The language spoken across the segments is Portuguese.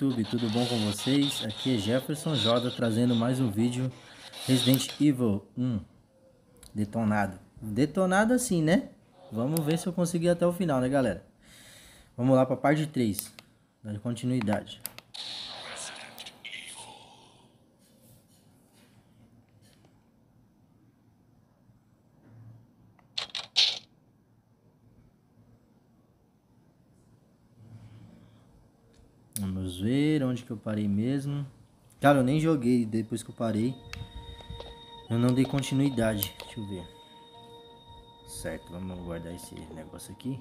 YouTube, tudo bom com vocês? Aqui é Jefferson Joda trazendo mais um vídeo Resident Evil 1 detonado. Detonado assim, né? Vamos ver se eu conseguir até o final, né, galera? Vamos lá para a parte 3, da continuidade. Vamos ver onde que eu parei mesmo. Cara, eu nem joguei depois que eu parei. Eu não dei continuidade. Deixa eu ver. Certo, vamos guardar esse negócio aqui.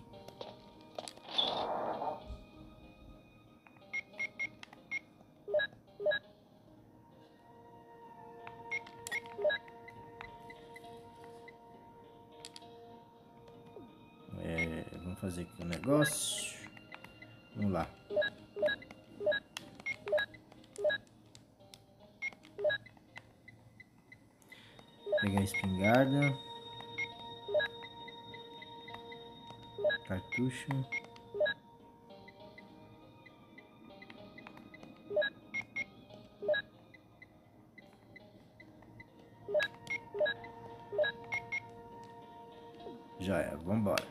Vamos fazer aqui um negócio. Vamos lá. Pegar a espingarda. Cartucho. Já é, vambora.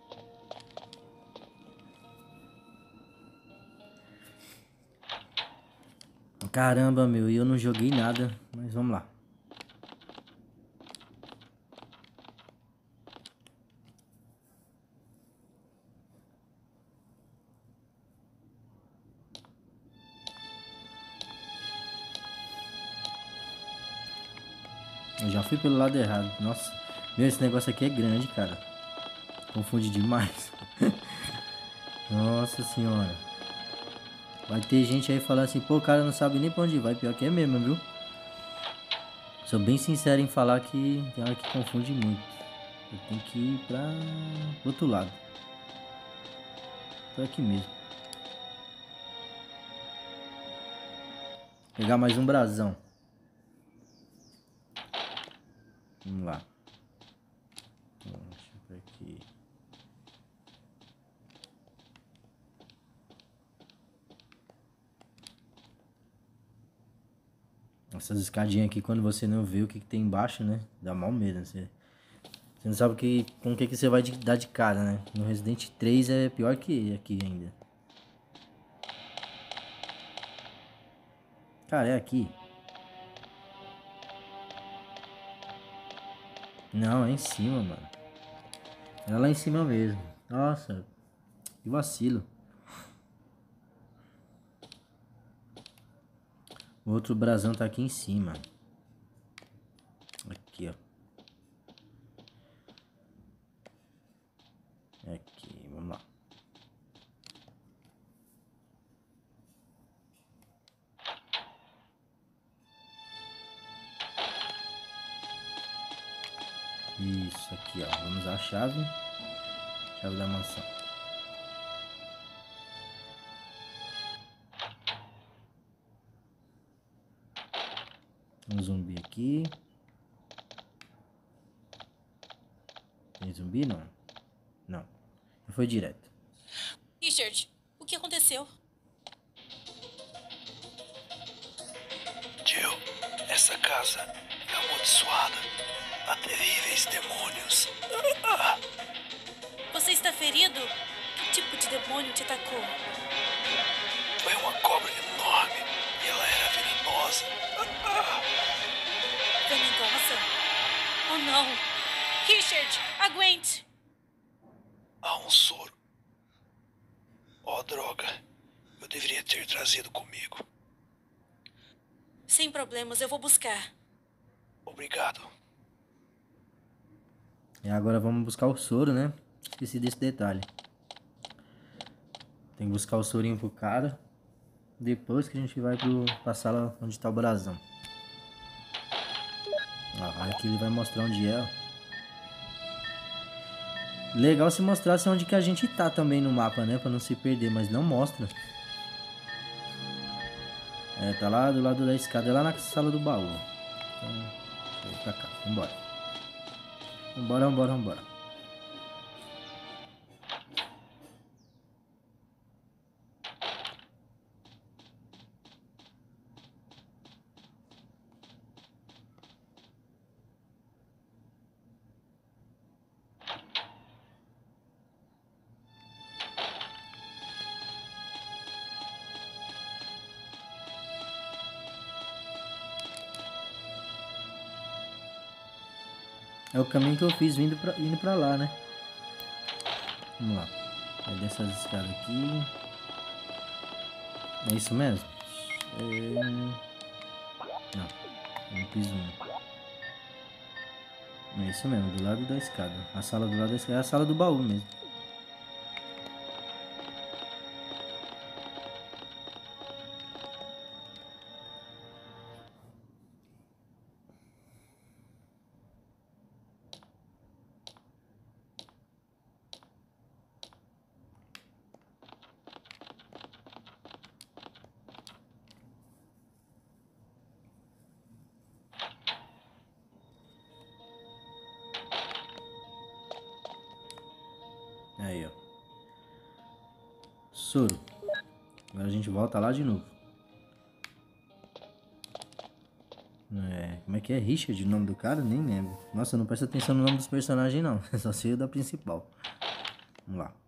Caramba, meu, e eu não joguei nada, mas vamos lá. Eu já fui pelo lado errado. Nossa, meu, esse negócio aqui é grande, cara. Confunde demais. Nossa senhora. Vai ter gente aí falando assim, pô, o cara não sabe nem pra onde vai. Pior que é mesmo, viu? Sou bem sincero em falar que tem hora que confunde muito. Eu tenho que ir pro outro lado. Tô aqui mesmo. Pegar mais um brasão. Vamos lá. Deixa eu ver aqui. Essas escadinhas aqui, quando você não vê o que tem embaixo, né? Dá mal medo. Você não sabe com o que você vai dar de cara, né? No Resident 3 é pior que aqui ainda. Cara, é aqui. Não, é em cima, mano. É lá em cima mesmo. Nossa, que vacilo. O outro brasão tá aqui em cima. Aqui, ó. Aqui, vamos lá. Isso aqui, ó. Vamos usar a chave. Chave da mansão. Um zumbi aqui. Tem zumbi? Não. Não. Foi direto. Richard, o que aconteceu? Jill, essa casa é amaldiçoada. Há terríveis demônios. Você está ferido? Que tipo de demônio te atacou? Foi uma cobra enorme e ela era venenosa. Venenosa? Oh não! Richard, aguente! Há um soro. Oh, droga. Eu deveria ter trazido comigo. Sem problemas, eu vou buscar. Obrigado. E agora vamos buscar o soro, né? Esqueci desse detalhe. Tem que buscar o sorinho pro cara. Depois que a gente vai pra sala onde tá o brasão. Ah, aqui ele vai mostrar onde é, ó. Legal se mostrasse onde que a gente tá também no mapa, né? Pra não se perder, mas não mostra. É, tá lá do lado da escada, é lá na sala do baú. Então, deixa eu ir pra cá, vambora. Vambora, vambora, vambora. É o caminho que eu fiz indo pra lá, né? Vamos lá. Vai descer as escadas aqui. É isso mesmo? Não, eu não fiz um. É isso mesmo, do lado da escada. A sala do lado da escada é a sala do baú mesmo. Aí, ó. Soro. Agora a gente volta lá de novo. Como é que é? Richard, o nome do cara? Nem lembro. Nossa, eu não presto atenção no nome dos personagens, não. Só sei o da principal. Vamos lá.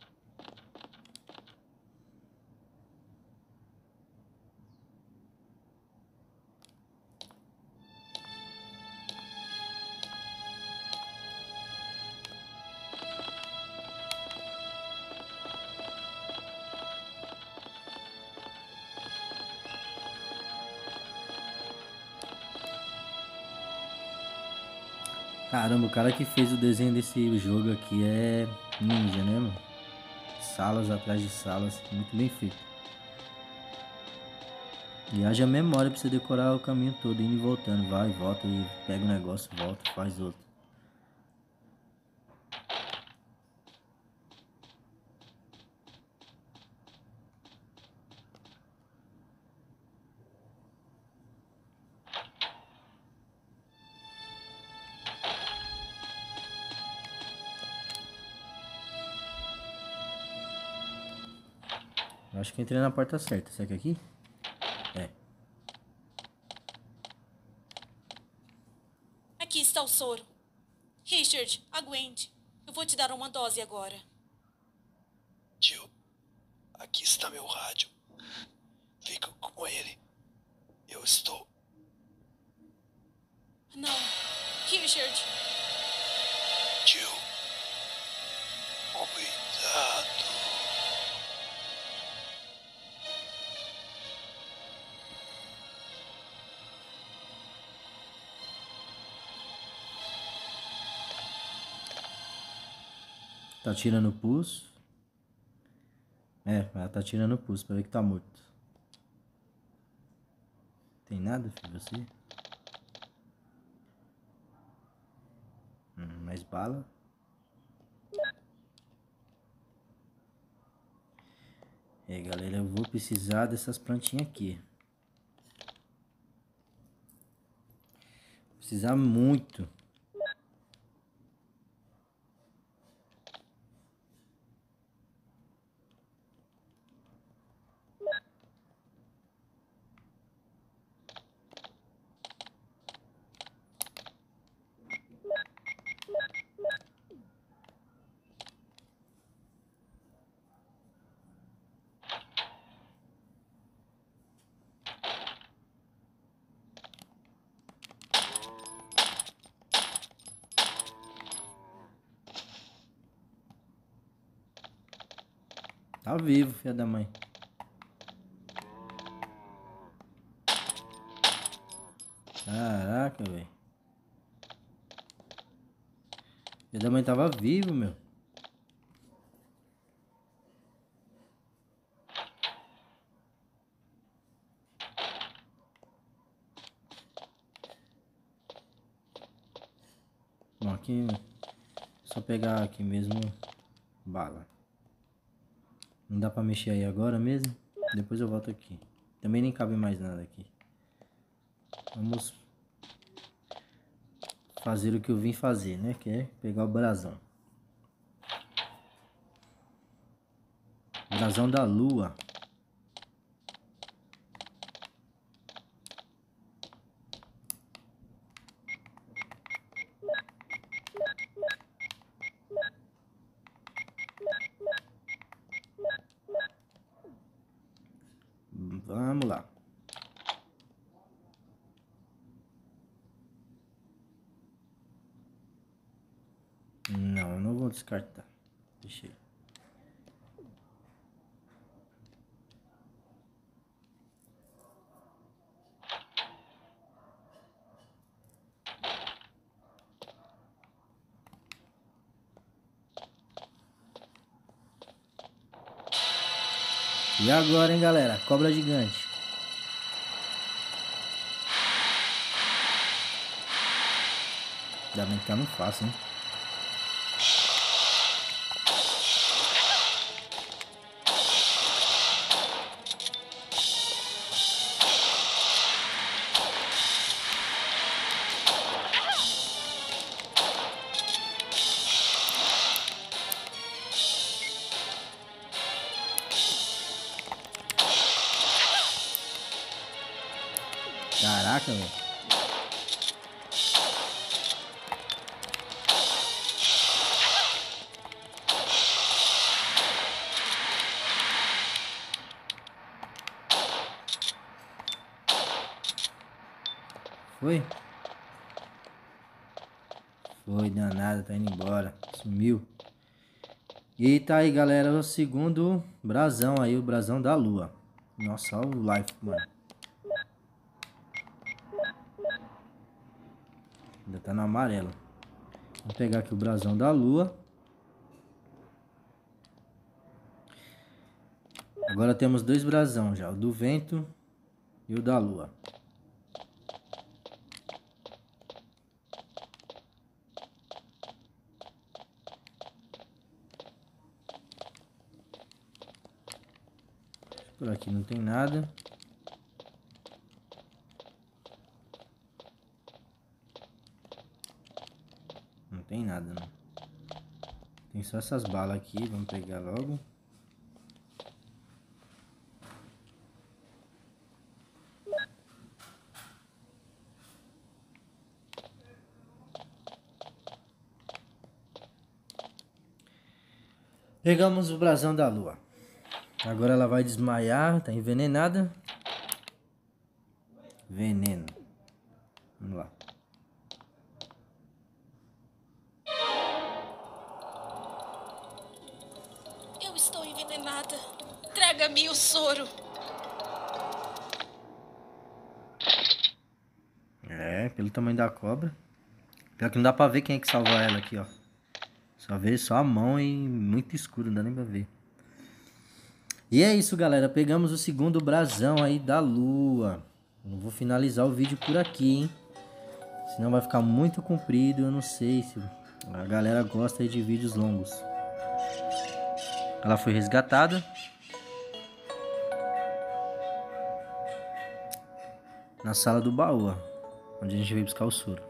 Caramba, o cara que fez o desenho desse jogo aqui é ninja, né, mano? Salas atrás de salas, muito bem feito. E haja memória pra você decorar o caminho todo, indo e voltando. Vai, volta e pega o negócio, volta, faz outro. Eu acho que entrei na porta certa. Será que é aqui? É. Aqui está o soro. Richard, aguente. Eu vou te dar uma dose agora. Jill, aqui está meu rádio. Fica com ele. Eu estou. Não. Richard. Jill. Cuidado. Tá tirando o pulso. Ela tá tirando o pulso pra ver que tá morto. Tem nada, filho, você? Mais bala. Galera, eu vou precisar dessas plantinhas aqui. Precisar muito. Tá vivo, filha da mãe. Caraca, velho. Filha da mãe tava vivo, meu. Bom, aqui... Só pegar aqui mesmo... Bala. Não dá pra mexer aí agora mesmo. Depois eu volto aqui. Também nem cabe mais nada aqui. Vamos... fazer o que eu vim fazer, né? Que é pegar o brasão. Brasão da lua. Vamos lá. vou descartar. Deixei. E agora, hein, galera? Cobra gigante. Ainda bem que tá muito fácil, hein? Caraca, velho. Foi? Foi, danada, tá indo embora. Sumiu. E tá aí, galera, o segundo brasão aí, o brasão da lua. Nossa, olha o life, mano. Ainda tá no amarelo. Vou pegar aqui o brasão da lua. Agora temos dois brasão já, o do vento e o da lua. Por aqui não tem nada. Não tem nada, não. Tem só essas balas aqui, vamos pegar logo. Pegamos o brasão da lua. Agora ela vai desmaiar, tá envenenada. Veneno. Vamos lá. Eu estou envenenada. Traga-me o soro. É, pelo tamanho da cobra. Pior que não dá pra ver quem é que salvou ela aqui, ó. Só vê só a mão e muito escuro, não dá nem pra ver. E é isso, galera. Pegamos o segundo brasão aí da lua. Eu vou finalizar o vídeo por aqui, hein? Senão vai ficar muito comprido. Eu não sei se a galera gosta aí de vídeos longos. Ela foi resgatada. Na sala do baú, ó, onde a gente veio buscar o soro.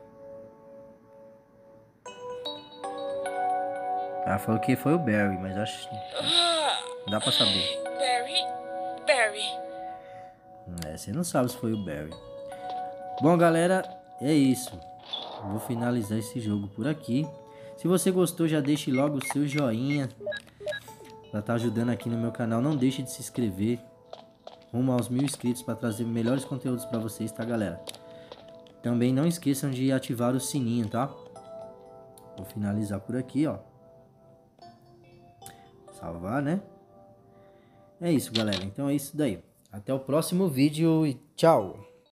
Ela falou que foi o Barry, mas acho que não dá pra saber. Barry. É, você não sabe se foi o Barry. Bom, galera, é isso. Vou finalizar esse jogo por aqui. Se você gostou, já deixe logo o seu joinha para estar ajudando aqui no meu canal. Não deixe de se inscrever. Rumo aos 1000 inscritos para trazer melhores conteúdos para vocês, tá, galera? Também não esqueçam de ativar o sininho, tá? Vou finalizar por aqui, ó. Salvar, né? É isso, galera. Então é isso daí. Até o próximo vídeo e tchau!